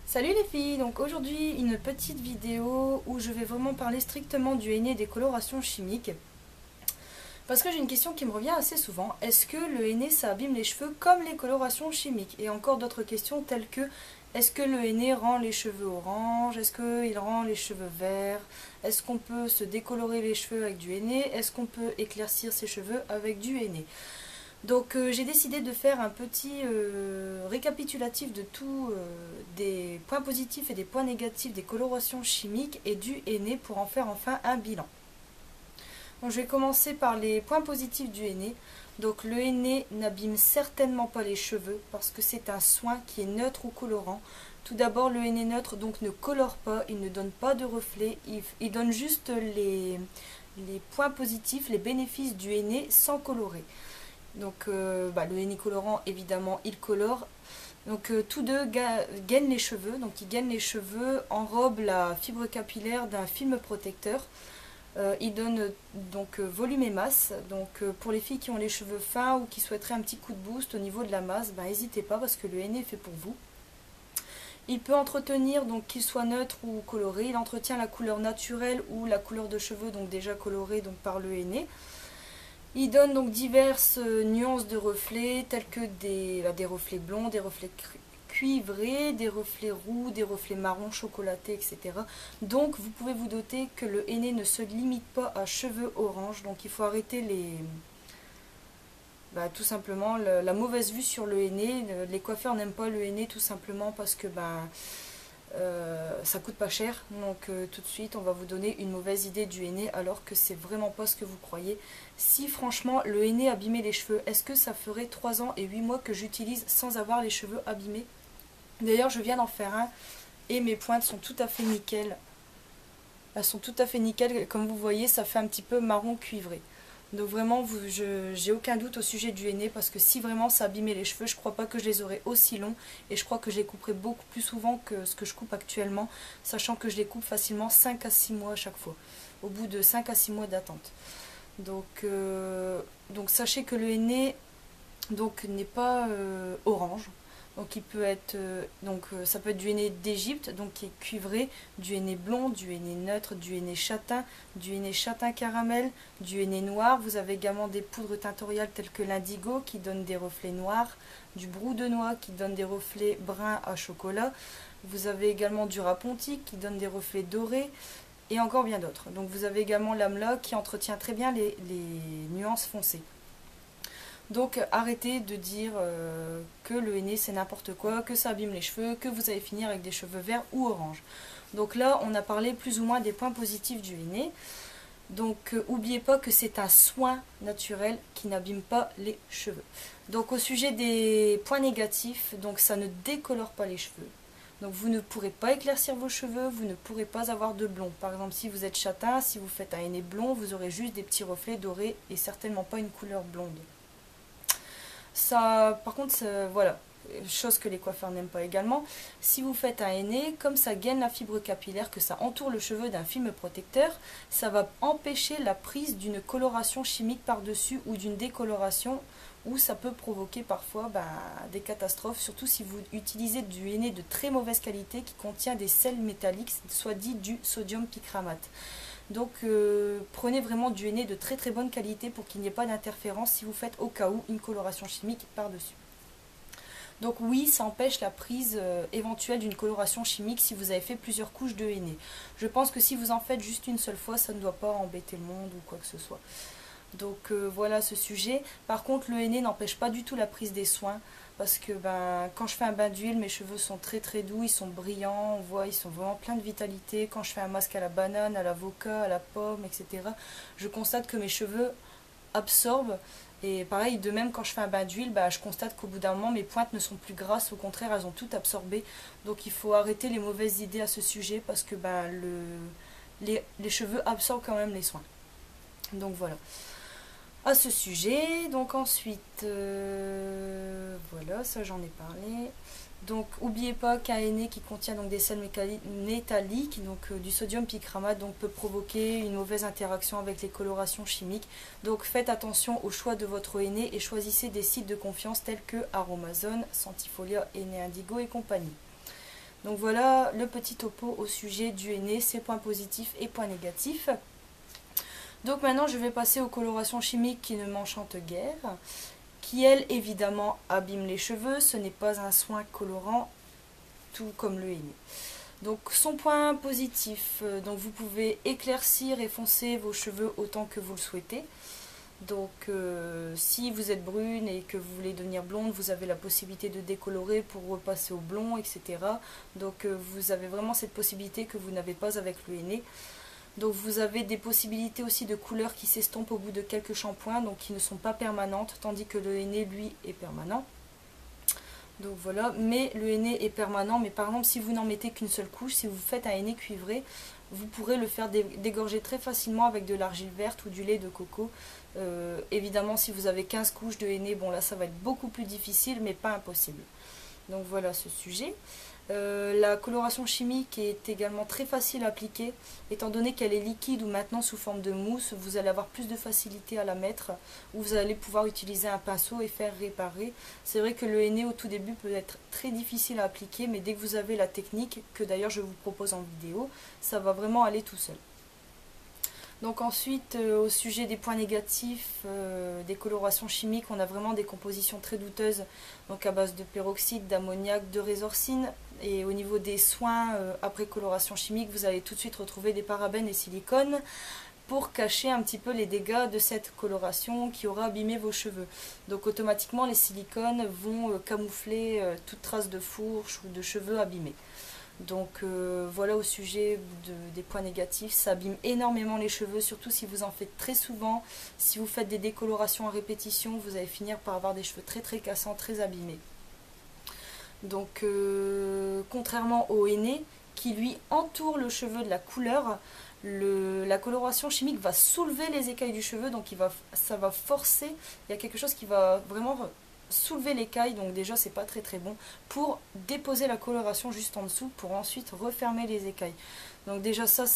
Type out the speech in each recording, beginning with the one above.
Salut les filles, donc aujourd'hui une petite vidéo où je vais vraiment parler strictement du henné et des colorations chimiques. Parce que j'ai une question qui me revient assez souvent, est-ce que le henné ça abîme les cheveux comme les colorations chimiques? Et encore d'autres questions telles que, est-ce que le henné rend les cheveux orange? Est-ce qu'il rend les cheveux verts? Est-ce qu'on peut se décolorer les cheveux avec du henné? Est-ce qu'on peut éclaircir ses cheveux avec du henné? Donc j'ai décidé de faire un petit récapitulatif de tous des points positifs et des points négatifs des colorations chimiques et du henné pour en faire enfin un bilan. Donc je vais commencer par les points positifs du henné. Donc le henné n'abîme certainement pas les cheveux parce que c'est un soin qui est neutre ou colorant. Tout d'abord le henné neutre donc ne colore pas, il ne donne pas de reflets, il donne juste les points positifs, les bénéfices du henné sans colorer. Donc le henné colorant évidemment il colore. Donc tous deux gainent les cheveux, donc ils gainent les cheveux, enrobent la fibre capillaire d'un film protecteur. Il donne donc volume et masse. Donc pour les filles qui ont les cheveux fins ou qui souhaiteraient un petit coup de boost au niveau de la masse, n'hésitez pas parce que le henné est fait pour vous. Il peut entretenir, donc qu'il soit neutre ou coloré, il entretient la couleur naturelle ou la couleur de cheveux donc déjà colorée donc par le henné. Il donne donc diverses nuances de reflets tels que des reflets blonds, des reflets cuivrés, des reflets roux, des reflets marron chocolatés, etc. Donc vous pouvez vous doter que le henné ne se limite pas à cheveux orange. Donc il faut arrêter tout simplement la mauvaise vue sur le henné. Les coiffeurs n'aiment pas le henné tout simplement parce que ça coûte pas cher, donc tout de suite on va vous donner une mauvaise idée du henné alors que c'est vraiment pas ce que vous croyez. Si franchement le henné abîmait les cheveux, est-ce que ça ferait 3 ans et 8 mois que j'utilise sans avoir les cheveux abîmés? D'ailleurs je viens d'en faire un et mes pointes sont tout à fait nickel. Elles sont tout à fait nickel, comme vous voyez ça fait un petit peu marron cuivré. Donc vraiment, j'ai aucun doute au sujet du henné parce que si vraiment ça abîmait les cheveux, je crois pas que je les aurais aussi longs et je crois que je les couperais beaucoup plus souvent que ce que je coupe actuellement, sachant que je les coupe facilement 5 à 6 mois à chaque fois, au bout de 5 à 6 mois d'attente. Donc sachez que le henné n'est pas orange. Donc il peut être ça peut être du henné d'Égypte, donc qui est cuivré, du henné blond, du henné neutre, du henné châtain caramel, du henné noir. Vous avez également des poudres tintoriales telles que l'indigo qui donnent des reflets noirs, du brou de noix qui donne des reflets bruns à chocolat. Vous avez également du rapontique qui donne des reflets dorés et encore bien d'autres. Donc vous avez également l'amla qui entretient très bien les nuances foncées. Donc arrêtez de dire que le henné c'est n'importe quoi, que ça abîme les cheveux, que vous allez finir avec des cheveux verts ou orange. Donc là on a parlé plus ou moins des points positifs du henné. Donc n'oubliez pas que c'est un soin naturel qui n'abîme pas les cheveux. Donc au sujet des points négatifs, donc ça ne décolore pas les cheveux. Donc vous ne pourrez pas éclaircir vos cheveux, vous ne pourrez pas avoir de blond. Par exemple si vous êtes châtain, si vous faites un henné blond, vous aurez juste des petits reflets dorés et certainement pas une couleur blonde. Ça, par contre, voilà, chose que les coiffeurs n'aiment pas également, si vous faites un henné, comme ça gaine la fibre capillaire, que ça entoure le cheveu d'un film protecteur, ça va empêcher la prise d'une coloration chimique par-dessus ou d'une décoloration, où ça peut provoquer parfois des catastrophes, surtout si vous utilisez du henné de très mauvaise qualité qui contient des sels métalliques, soit dit du sodium picramate. Donc prenez vraiment du henné de très très bonne qualité pour qu'il n'y ait pas d'interférence si vous faites au cas où une coloration chimique par-dessus. Donc oui, ça empêche la prise éventuelle d'une coloration chimique si vous avez fait plusieurs couches de henné. Je pense que si vous en faites juste une seule fois, ça ne doit pas embêter le monde ou quoi que ce soit. Donc voilà ce sujet. Par contre, le henné n'empêche pas du tout la prise des soins. Parce que quand je fais un bain d'huile, mes cheveux sont très très doux, ils sont brillants, on voit, ils sont vraiment pleins de vitalité. Quand je fais un masque à la banane, à l'avocat, à la pomme, etc., je constate que mes cheveux absorbent. Et pareil, de même quand je fais un bain d'huile, je constate qu'au bout d'un moment, mes pointes ne sont plus grasses, au contraire, elles ont tout absorbé. Donc il faut arrêter les mauvaises idées à ce sujet parce que les cheveux absorbent quand même les soins. Donc voilà. À ce sujet, donc ensuite, voilà, ça j'en ai parlé. Donc n'oubliez pas qu'un henné qui contient donc des sels métalliques, donc du sodium picramate, donc peut provoquer une mauvaise interaction avec les colorations chimiques. Donc faites attention au choix de votre henné et choisissez des sites de confiance tels que Aromazone, Sentifolia, Henné Indigo et compagnie. Donc voilà le petit topo au sujet du henné, ses points positifs et points négatifs. Donc maintenant je vais passer aux colorations chimiques qui ne m'enchantent guère, qui elles évidemment abîment les cheveux. Ce n'est pas un soin colorant, tout comme le henné. Donc son point positif, donc vous pouvez éclaircir et foncer vos cheveux autant que vous le souhaitez. Donc si vous êtes brune et que vous voulez devenir blonde, vous avez la possibilité de décolorer pour repasser au blond, etc. Donc vous avez vraiment cette possibilité que vous n'avez pas avec le henné. Donc vous avez des possibilités aussi de couleurs qui s'estompent au bout de quelques shampoings, donc qui ne sont pas permanentes, tandis que le henné, lui, est permanent. Donc voilà, mais le henné est permanent, mais par exemple si vous n'en mettez qu'une seule couche, si vous faites un henné cuivré, vous pourrez le faire dégorger très facilement avec de l'argile verte ou du lait de coco. Évidemment si vous avez 15 couches de henné, bon là ça va être beaucoup plus difficile, mais pas impossible. Donc voilà ce sujet. La coloration chimique est également très facile à appliquer, étant donné qu'elle est liquide ou maintenant sous forme de mousse, vous allez avoir plus de facilité à la mettre, ou vous allez pouvoir utiliser un pinceau et faire réparer. C'est vrai que le henné au tout début peut être très difficile à appliquer, mais dès que vous avez la technique, que d'ailleurs je vous propose en vidéo, ça va vraiment aller tout seul. Donc ensuite, au sujet des points négatifs, des colorations chimiques, on a vraiment des compositions très douteuses, donc à base de peroxyde, d'ammoniac, de résorcine. Et au niveau des soins, après coloration chimique, vous allez tout de suite retrouver des parabènes et silicones pour cacher un petit peu les dégâts de cette coloration qui aura abîmé vos cheveux. Donc automatiquement, les silicones vont camoufler toute trace de fourche ou de cheveux abîmés. Donc voilà au sujet des points négatifs, ça abîme énormément les cheveux, surtout si vous en faites très souvent. Si vous faites des décolorations à répétition, vous allez finir par avoir des cheveux très très cassants, très abîmés. Donc contrairement au henné qui lui entoure le cheveu de la couleur, la coloration chimique va soulever les écailles du cheveu, donc ça va forcer, il y a quelque chose qui va vraiment soulever l'écaille, donc déjà c'est pas très très bon, pour déposer la coloration juste en dessous, pour ensuite refermer les écailles. Donc déjà ça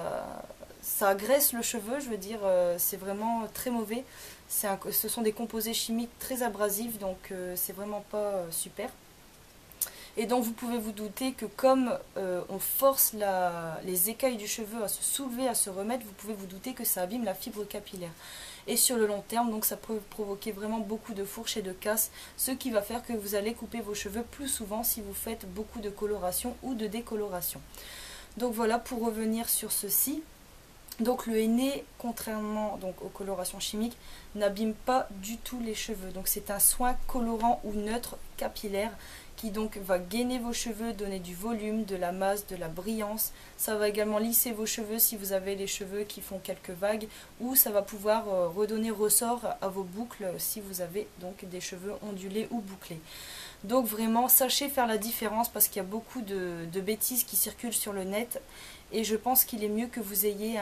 agresse le cheveu, je veux dire, c'est vraiment très mauvais. Ce sont des composés chimiques très abrasifs, donc c'est vraiment pas super. Et donc vous pouvez vous douter que comme on force les écailles du cheveu à se soulever, à se remettre, vous pouvez vous douter que ça abîme la fibre capillaire. Et sur le long terme, donc ça peut provoquer vraiment beaucoup de fourches et de casses, ce qui va faire que vous allez couper vos cheveux plus souvent si vous faites beaucoup de coloration ou de décoloration. Donc voilà, pour revenir sur ceci. Donc le henné, contrairement donc aux colorations chimiques, n'abîme pas du tout les cheveux. Donc c'est un soin colorant ou neutre capillaire qui donc va gainer vos cheveux, donner du volume, de la masse, de la brillance. Ça va également lisser vos cheveux si vous avez les cheveux qui font quelques vagues, ou ça va pouvoir redonner ressort à vos boucles si vous avez donc des cheveux ondulés ou bouclés. Donc vraiment, sachez faire la différence parce qu'il y a beaucoup de bêtises qui circulent sur le net et je pense qu'il est mieux que vous ayez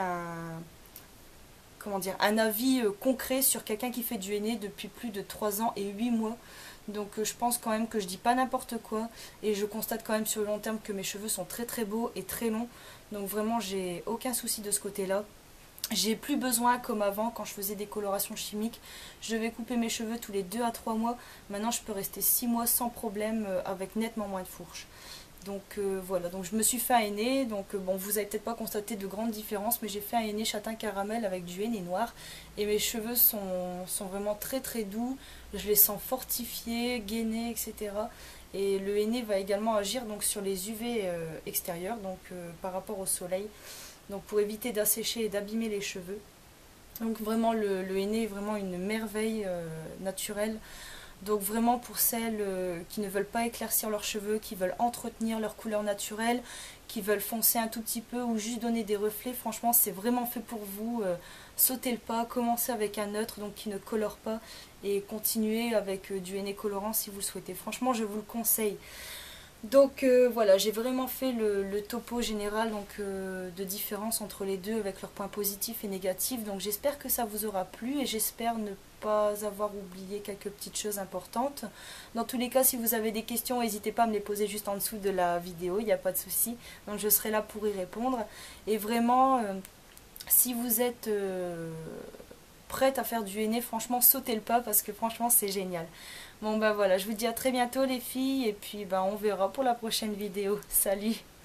un avis concret sur quelqu'un qui fait du henné depuis plus de 3 ans et 8 mois. Donc je pense quand même que je dis pas n'importe quoi et je constate quand même sur le long terme que mes cheveux sont très très beaux et très longs. Donc vraiment j'ai aucun souci de ce côté-là. J'ai plus besoin comme avant quand je faisais des colorations chimiques. Je devais couper mes cheveux tous les 2 à 3 mois. Maintenant je peux rester 6 mois sans problème avec nettement moins de fourches. Donc voilà, donc je me suis fait un henné, donc bon vous avez peut-être pas constaté de grandes différences, mais j'ai fait un henné châtain caramel avec du henné noir et mes cheveux sont vraiment très très doux, je les sens fortifiés, gainés, etc. Et le henné va également agir donc sur les UV extérieurs, donc par rapport au soleil, donc pour éviter d'assécher et d'abîmer les cheveux. Donc vraiment le henné est vraiment une merveille naturelle. Donc vraiment pour celles qui ne veulent pas éclaircir leurs cheveux, qui veulent entretenir leur couleur naturelle, qui veulent foncer un tout petit peu ou juste donner des reflets, franchement c'est vraiment fait pour vous. Sautez le pas, commencez avec un neutre donc qui ne colore pas et continuez avec du henné colorant si vous le souhaitez. Franchement je vous le conseille. Donc voilà, j'ai vraiment fait le topo général donc, de différence entre les deux avec leurs points positifs et négatifs. Donc j'espère que ça vous aura plu et j'espère ne pas avoir oublié quelques petites choses importantes. Dans tous les cas, si vous avez des questions, n'hésitez pas à me les poser juste en dessous de la vidéo, il n'y a pas de souci. Donc je serai là pour y répondre. Et vraiment, si vous êtes prête à faire du henné, franchement sautez le pas parce que franchement c'est génial. Bon bah voilà, je vous dis à très bientôt les filles et puis bah on verra pour la prochaine vidéo. Salut!